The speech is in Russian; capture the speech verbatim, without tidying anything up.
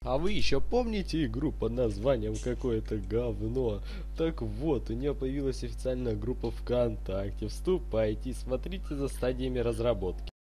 А вы еще помните игру под названием какое-то говно? Так вот, у нее появилась официальная группа ВКонтакте. Вступайте и смотрите за стадиями разработки.